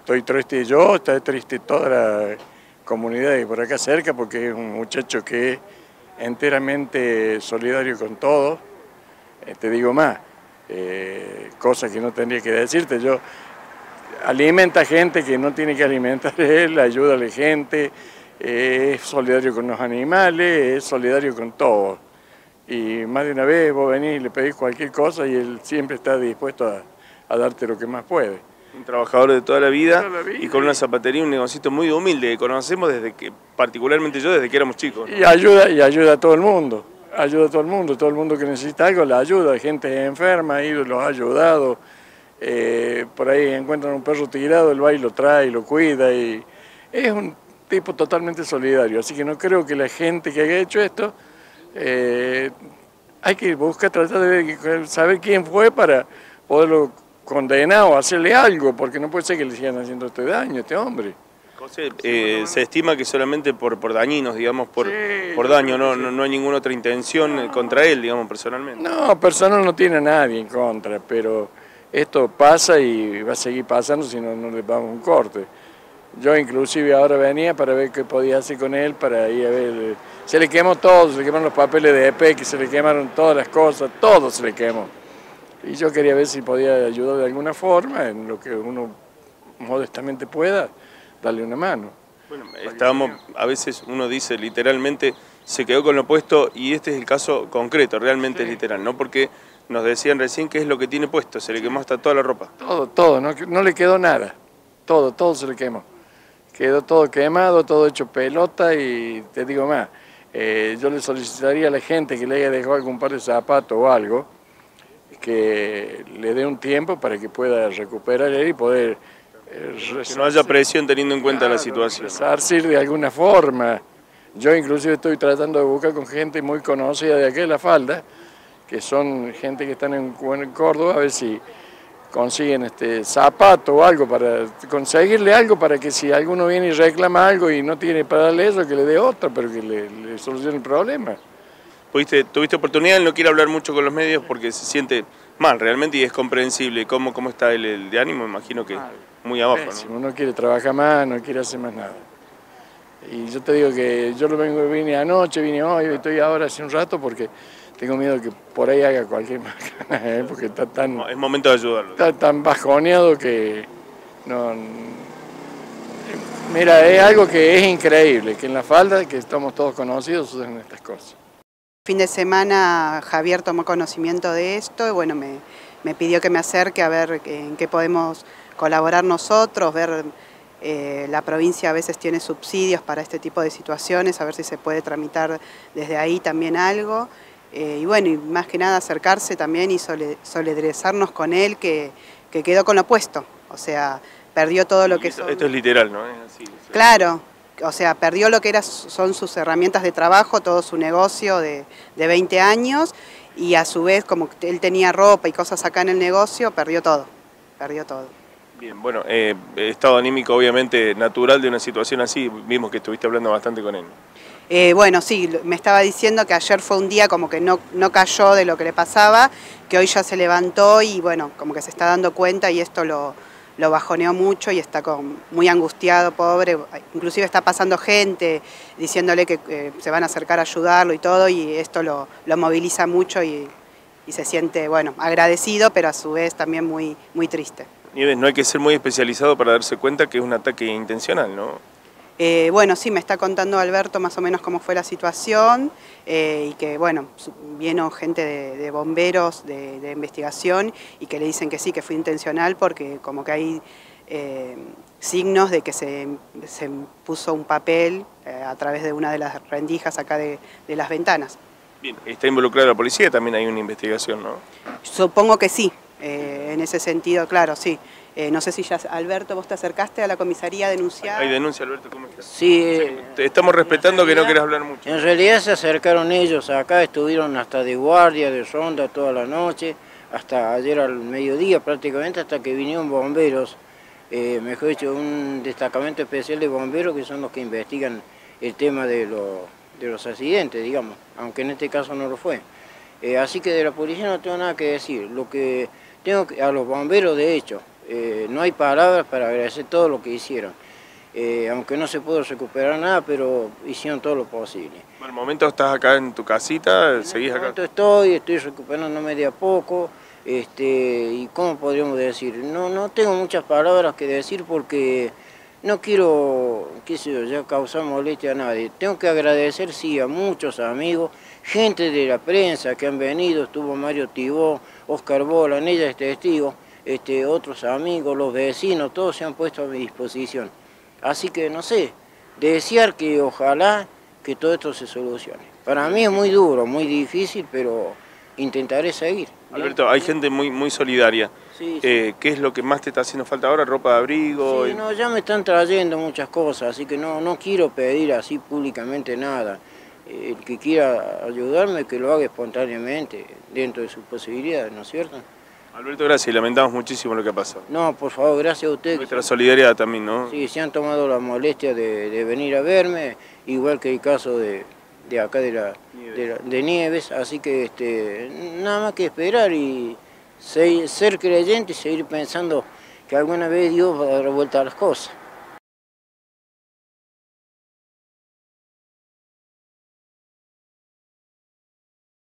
estoy triste yo, está triste toda la comunidad de por acá cerca, porque es un muchacho que es enteramente solidario con todo. Te digo más, cosas que no tendría que decirte. Yo alimenta gente que no tiene que alimentar él, ayuda a la gente, es solidario con los animales, es solidario con todo. Y más de una vez vos venís y le pedís cualquier cosa y él siempre está dispuesto a darte lo que más puede. Un trabajador de toda la vida y con una zapatería, un negocito muy humilde que conocemos desde que, particularmente yo, desde que éramos chicos, ¿no? Y ayuda a todo el mundo, todo el mundo que necesita algo la ayuda, hay gente enferma, ha ido y los ha ayudado, por ahí encuentran un perro tirado, él va y lo trae, lo cuida, y es un tipo totalmente solidario, así que no creo que la gente que haya hecho esto, hay que buscar, tratar de saber quién fue para poderlo condenar o hacerle algo, porque no puede ser que le sigan haciendo este daño a este hombre. José, se estima que solamente por dañinos, digamos, por Sí, daño, no hay ninguna otra intención contra él, digamos, personalmente. No, personal no tiene a nadie en contra, pero esto pasa y va a seguir pasando si no le damos un corte. Yo inclusive ahora venía para ver qué podía hacer con él, para ir a ver, se le quemó todo, se le quemaron los papeles de EPEC, se le quemaron todas las cosas, todo se le quemó. Y yo quería ver si podía ayudar de alguna forma, en lo que uno modestamente pueda, darle una mano. Bueno, a veces uno dice literalmente, se quedó con lo puesto y este es el caso concreto, realmente es literal, ¿no? Porque nos decían recién qué es lo que tiene puesto, se le quemó hasta toda la ropa. Todo, no le quedó nada, todo se le quemó. Quedó todo quemado, todo hecho pelota y te digo más, yo le solicitaría a la gente que le haya dejado algún par de zapatos o algo, que le dé un tiempo para que pueda recuperar y poder... que no haya presión teniendo en cuenta la situación. Resarcir de alguna forma. Yo inclusive estoy tratando de buscar con gente muy conocida de aquí de La Falda, que son gente que están en Córdoba, a ver si consiguen zapato o algo para conseguirle algo para que si alguno viene y reclama algo y no tiene para darle eso, que le dé otro, pero que le solucione el problema. Tuviste oportunidad, él no quiere hablar mucho con los medios porque se siente mal realmente y es comprensible. ¿Cómo está el de ánimo? Imagino que muy abajo, ¿no? Uno quiere trabajar más, no quiere hacer más nada. Y yo te digo que yo vine anoche, vine hoy, estoy ahora hace un rato porque tengo miedo que por ahí haga cualquier macana, porque está tan... No, es momento de ayudarlo. Está tan bajoneado que no... Mira, es algo que es increíble, que en La Falda, que estamos todos conocidos, suceden estas cosas. Fin de semana Javier tomó conocimiento de esto y bueno, me pidió que me acerque a ver en qué podemos colaborar nosotros, ver la provincia a veces tiene subsidios para este tipo de situaciones, a ver si se puede tramitar desde ahí también algo. Y bueno, y más que nada acercarse también y solidarizarnos con él que quedó con lo puesto, o sea, perdió todo lo que son... Esto es literal, ¿no? Es así. Claro. O sea, perdió lo que son sus herramientas de trabajo, todo su negocio de 20 años y a su vez, como él tenía ropa y cosas acá en el negocio, perdió todo. Bien, bueno, estado anímico obviamente natural de una situación así, vimos que estuviste hablando bastante con él. Bueno, sí, me estaba diciendo que ayer fue un día como que no cayó de lo que le pasaba, que hoy ya se levantó y bueno, como que se está dando cuenta y esto lo bajoneó mucho y está muy angustiado, pobre, inclusive está pasando gente diciéndole que se van a acercar a ayudarlo y todo y esto lo moviliza mucho y se siente, bueno, agradecido, pero a su vez también muy triste. Nieves, no hay que ser muy especializado para darse cuenta que es un ataque intencional, ¿no? Bueno, sí, me está contando Alberto más o menos cómo fue la situación y que, bueno, vino gente de bomberos, de investigación y que le dicen que sí, que fue intencional porque como que hay signos de que se puso un papel a través de una de las rendijas acá de las ventanas. Bien, está involucrada la policía, también hay una investigación, ¿no? Supongo que sí, en ese sentido, claro, sí. No sé si ya, Alberto, vos te acercaste a la comisaría a denunciar. ¿Hay denuncia, Alberto? ¿Cómo estás? Sí. Te estamos respetando que no querés hablar mucho. En realidad se acercaron ellos acá, estuvieron hasta de guardia, de ronda toda la noche, hasta ayer al mediodía prácticamente, hasta que vinieron bomberos, mejor dicho, un destacamento especial de bomberos que son los que investigan el tema de los accidentes, digamos, aunque en este caso no lo fue. Así que de la policía no tengo nada que decir, lo que tengo a los bomberos de hecho, no hay palabras para agradecer todo lo que hicieron. Aunque no se pudo recuperar nada, pero hicieron todo lo posible. Al momento estás acá en tu casita, seguís acá. Estoy recuperándome de a poco, y ¿cómo podríamos decir? No tengo muchas palabras que decir porque no quiero, qué sé yo, ya causar molestia a nadie. Tengo que agradecer, sí, a muchos amigos, gente de la prensa que han venido, estuvo Mario Tibó, Oscar Bola, ella es testigo, otros amigos, los vecinos, todos se han puesto a mi disposición. Así que, no sé, desear que ojalá que todo esto se solucione. Para mí es muy duro, muy difícil, pero intentaré seguir. Alberto, hay gente muy solidaria. Sí, sí. ¿Qué es lo que más te está haciendo falta ahora? ¿Ropa de abrigo? Sí, no, ya me están trayendo muchas cosas, así que no quiero pedir así públicamente nada. El que quiera ayudarme, que lo haga espontáneamente, dentro de sus posibilidades, ¿no es cierto? Alberto, gracias y lamentamos muchísimo lo que ha pasado. No, por favor, gracias a ustedes. Nuestra solidaridad también, ¿no? Sí, se han tomado la molestia de venir a verme, igual que el caso de acá de Nieves, así que nada más que esperar y ser creyente y seguir pensando que alguna vez Dios va a dar vuelta a las cosas.